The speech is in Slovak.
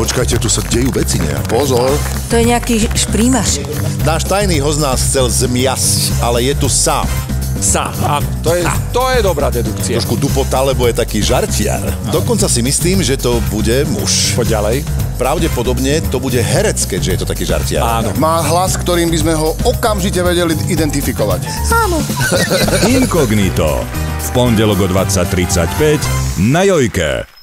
Počkajte, tu sa dejú veci nejak. Pozor. To je nejaký šprímaš. Náš tajný host nás chcel zmiasť, ale je tu sám. Sám, áno. To je dobrá dedukcia. Trošku dupota, lebo je taký žartiar. Dokonca si myslím, že to bude muž. Poď ďalej. Pravdepodobne to bude herec, keďže je to taký žartiar. Áno. Má hlas, ktorým by sme ho okamžite vedeli identifikovať. Áno. Inkognito. V pondelok o 20:35 na Jojke.